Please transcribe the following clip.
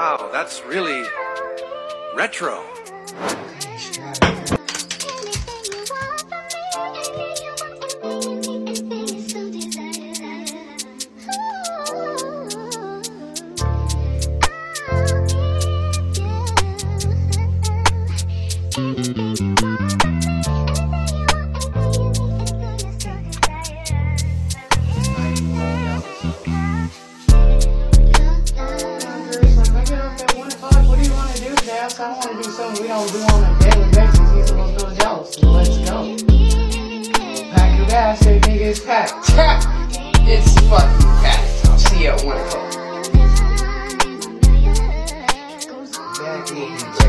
Wow, that's really retro. I want to do something we don't do on a daily basis. He's supposed to do jealous. So let's go. Pack your gas, say nigga, it's packed. It's fucking packed. I'll see you at 1 o'clock. That will be